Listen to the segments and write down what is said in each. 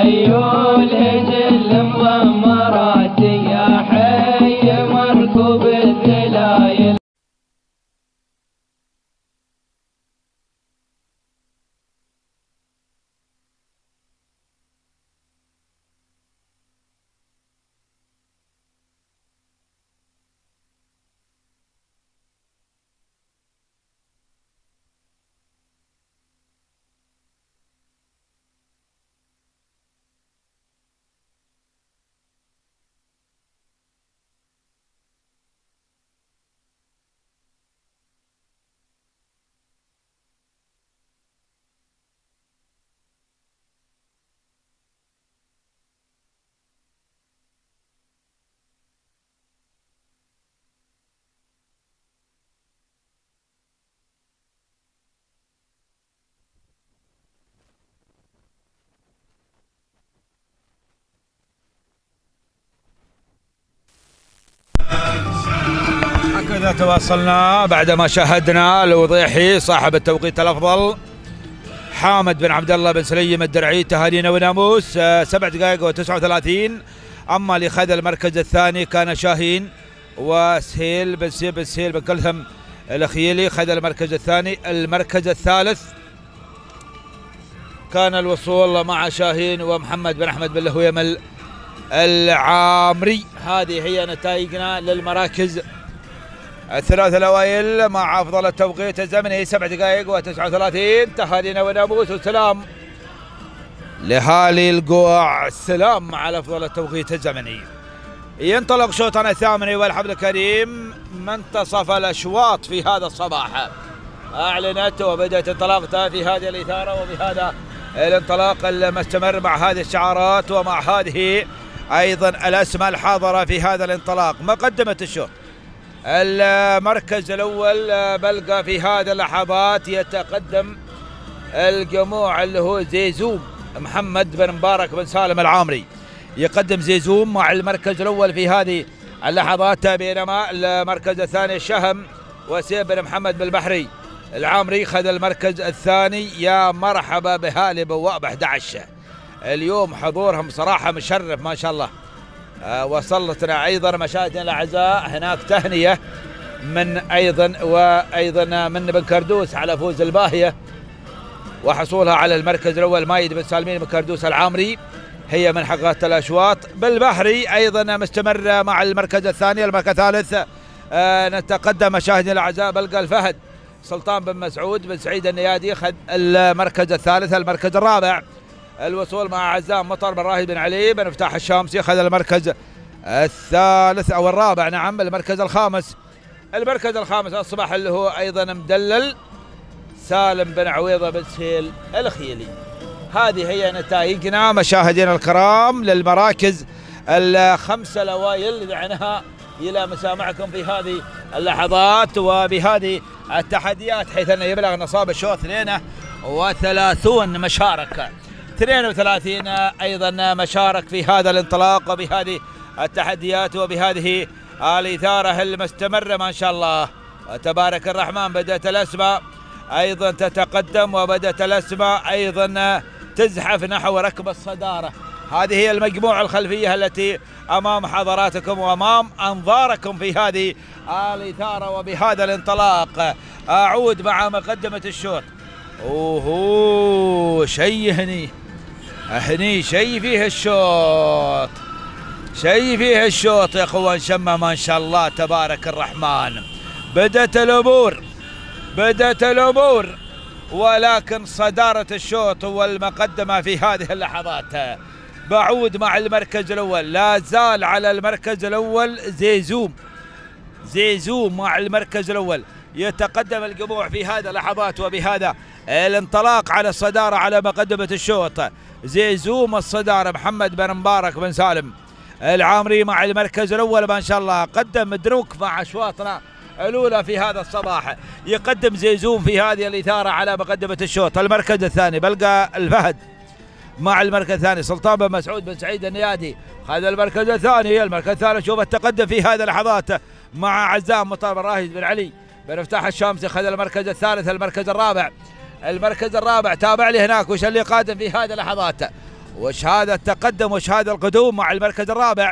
خيول هجل مضمرات يا حي مركوب الذلايل. هكذا تواصلنا بعدما شاهدنا الوضيحي صاحب التوقيت الافضل حامد بن عبد الله بن سليم الدرعي تهانينا وناموس 7 دقائق و39. اما اللي خذ المركز الثاني كان شاهين وسهيل بن سهيل بن كلثم الخيلي خذ المركز الثاني. المركز الثالث كان الوصول مع شاهين ومحمد بن احمد بن لهويمل العامري. هذه هي نتائجنا للمراكز الثلاث الأوائل مع أفضل التوقيت الزمني 7 دقائق و39. تهانينا وناموس والسلام لهالي القوع. السلام على أفضل التوقيت الزمني. ينطلق شوطنا الثامن والحفل الكريم منتصف الأشواط في هذا الصباح. أعلنت وبدأت انطلاقتها في هذه الإثارة وبهذا الانطلاق المستمر مع هذه الشعارات ومع هذه أيضا الأسماء الحاضرة في هذا الانطلاق. مقدمة الشوط المركز الأول بلقى في هذه اللحظات يتقدم الجموع اللي هو زيزوم محمد بن مبارك بن سالم العامري. يقدم زيزوم مع المركز الأول في هذه اللحظات، بينما المركز الثاني الشهم وسيب بن محمد بالبحري العامري خذ المركز الثاني. يا مرحبا بهالي بواب 11 اليوم حضورهم صراحة مشرف ما شاء الله. وصلتنا ايضا مشاهدنا الاعزاء هناك تهنئه من ايضا من بن كردوس على فوز الباهيه وحصولها على المركز الاول. مايد بن سالمين بن كردوس العامري هي من حقات الاشواط. بالبحري ايضا مستمر مع المركز الثاني. المركز الثالث نتقدم مشاهدنا الاعزاء بلقى الفهد سلطان بن مسعود بن سعيد النيادي خذ المركز الثالث. المركز الرابع الوصول مع عزام مطر بن راهد بن علي بن مفتاح الشامسي خذ المركز الثالث او الرابع. نعم المركز الخامس. المركز الخامس اصبح اللي هو ايضا مدلل سالم بن عويضه بن سهيل الخيلي. هذه هي نتائجنا مشاهدينا الكرام للمراكز الخمسه الاوائل. دعناها الى مسامعكم في هذه اللحظات وبهذه التحديات، حيث انه يبلغ نصاب الشوط 32 مشاركه. 32 ايضا مشارك في هذا الانطلاق وبهذه التحديات وبهذه الاثاره المستمره ما شاء الله وتبارك الرحمن. بدات الاسماء ايضا تتقدم وبدات الاسماء ايضا تزحف نحو ركب الصداره. هذه هي المجموعه الخلفيه التي امام حضراتكم وامام انظاركم في هذه الاثاره وبهذا الانطلاق. اعود مع مقدمه الشوط. اوهو شيء هني شيء فيه الشوط، شيء فيه الشوط يا اخوان. شمه ما شاء الله تبارك الرحمن. بدت الامور ولكن صداره الشوط والمقدمه في هذه اللحظات. بعود مع المركز الاول. لا زال على المركز الاول زيزوم مع المركز الاول. يتقدم الجموع في هذا اللحظات وبهذا الانطلاق على الصدارة على مقدمة الشوط. زيزوم الصدارة محمد بن مبارك بن سالم العامري مع المركز الأول ما شاء الله. قدم مدروك مع أشواطنا الأولى في هذا الصباح. يقدم زيزوم في هذه الإثارة على مقدمة الشوط. المركز الثاني بلقى الفهد مع المركز الثاني سلطان بن مسعود بن سعيد النيادي هذا المركز الثاني. المركز الثالث شوف التقدم في هذه اللحظات مع عزام مطر بن راهد بن علي بن مفتاح الشامسي خذ المركز الثالث. المركز الرابع تابع لي هناك وش اللي قادم في هذه اللحظات. وشهادة التقدم وشهادة القدوم مع المركز الرابع.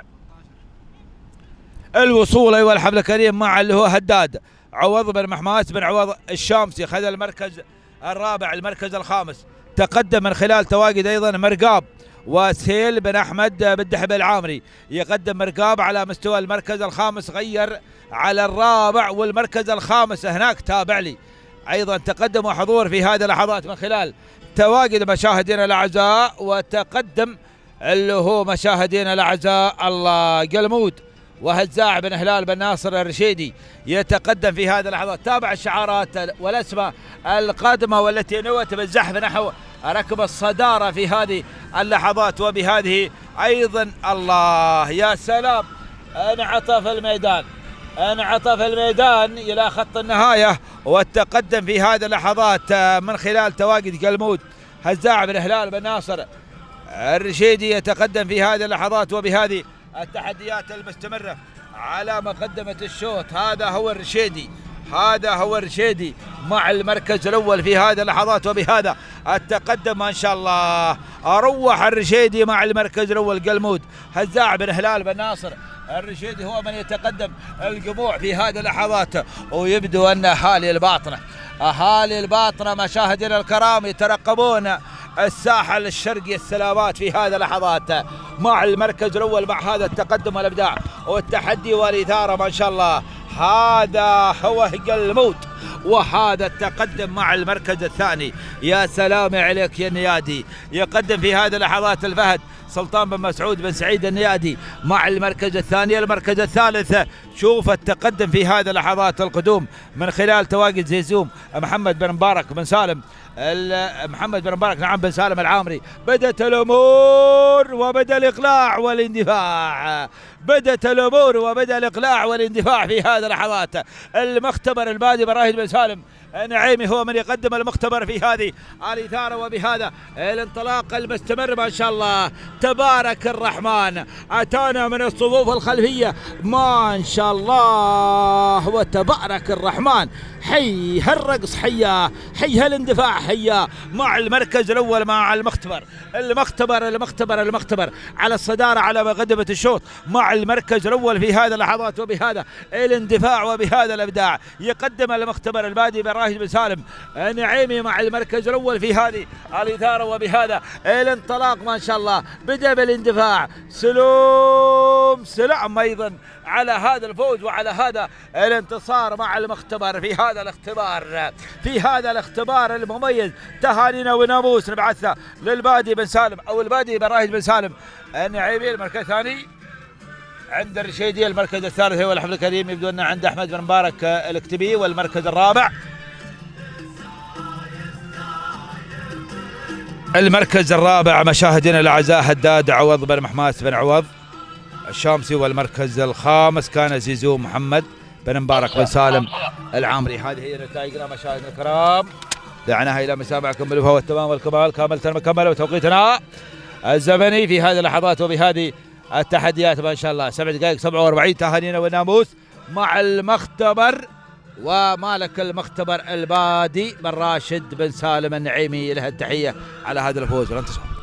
الوصول أيها الحفل الكريم مع اللي هو هداد عوض بن محماس بن عوض الشامسي، خذ المركز الرابع. المركز الخامس تقدم من خلال تواجد أيضا مرقاب وسهيل بن أحمد بن دحب العامري، يقدم مرقاب على مستوى المركز الخامس، غير على الرابع والمركز الخامس هناك تابع لي. أيضا تقدم وحضور في هذه اللحظات من خلال تواجد مشاهدينا الأعزاء، وتقدم اللي هو مشاهدينا الأعزاء الله قلمود وهزاع بن هلال بن ناصر الرشيدي يتقدم في هذه اللحظات. تابع الشعارات والأسماء القادمة والتي نوت بالزحف نحو ركب الصدارة في هذه اللحظات. وبهذه أيضا الله يا سلام انعطف الميدان، انعطف الميدان إلى خط النهاية، والتقدم في هذه اللحظات من خلال تواجد قلمود هزاع بن هلال بن ناصر الرشيدي يتقدم في هذه اللحظات. وبهذه التحديات المستمرة على مقدمة الشوط، هذا هو الرشيدي، هذا هو الرشيدي مع المركز الأول في هذه اللحظات. وبهذا التقدم ما شاء الله أروح الرشيدي مع المركز الأول. قلمود هزاع بن هلال بن ناصر الرشيدي هو من يتقدم الجموع في هذه اللحظات. ويبدو أن أهالي الباطنة مشاهدينا الكرام يترقبون الساحل الشرقي السلامات في هذه اللحظات مع المركز الأول، مع هذا التقدم والإبداع والتحدي والإثارة ما شاء الله. هذا هو قلمود وهذا التقدم مع المركز الثاني. يا سلام عليك يا النيادي، يقدم في هذه اللحظات الفهد سلطان بن مسعود بن سعيد النيادي مع المركز الثاني. المركز الثالث شوف التقدم في هذه اللحظات القدوم من خلال تواجد زيزوم محمد بن مبارك بن سالم محمد بن مبارك نعم بن سالم العامري. بدت الأمور وبدأ الإقلاع والاندفاع، بدت الأمور وبدأ الإقلاع والاندفاع في هذه اللحظات. المختبر البادي براهيد بن سالم نعيمي هو من يقدم المختبر في هذه الإثارة. وبهذا الانطلاق المستمر ما شاء الله تبارك الرحمن أتانا من الصفوف الخلفية ما شاء الله وتبارك الرحمن. حي هالرقص حيا، حي هالاندفاع حيا مع المركز الأول مع المختبر على الصدارة على مقدمة الشوط مع المركز الأول في هذه اللحظات. وبهذا الاندفاع وبهذا الإبداع يقدم المختبر البادي براهيد بن سالم نعيمي مع المركز الأول في هذه الإثارة. وبهذا الانطلاق ما شاء الله بدأ بالاندفاع. سلام أيضا على هذا الفوز وعلى هذا الانتصار مع المختبر في هذا الاختبار المميز. تهانينا وناموس نبعثها للبادي بن سالم أو البادي براهيد بن سالم النعيمي المركز الثاني، عند الرشيدي المركز الثالث هو الحفل الكريم يبدو أن عند أحمد بن مبارك الاكتبي، والمركز الرابع مشاهدينا الأعزاء هداد عوض بن محماس بن عوض الشامسي، والمركز الخامس كان زيزو محمد بن مبارك بن سالم العامري. هذه هي نتائجنا مشاهدينا الكرام، دعناها إلى مسامعكم بالوفاء والتمام والكمال كاملة مكملة وتوقيتنا الزمني في هذه اللحظات وبهذه التحديات ما شاء الله. 7 دقائق 47 تهانينا والناموس مع المختبر ومالك المختبر البادي بن راشد بن سالم النعيمي. له التحية على هذا الفوز والانتصار.